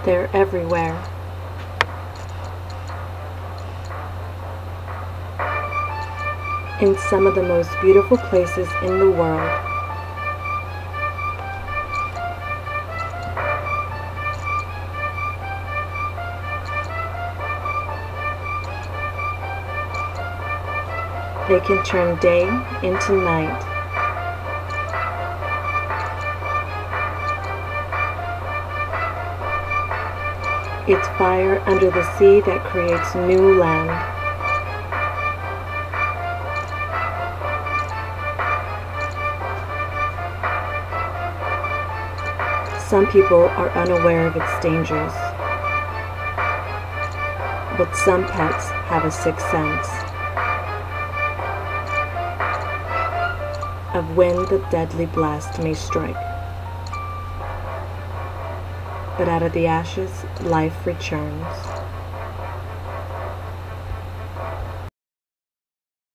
They're everywhere. In some of the most beautiful places in the world. They can turn day into night. It's fire under the sea that creates new land. Some people are unaware of its dangers, but some pets have a sixth sense of when the deadly blast may strike. But out of the ashes, life returns.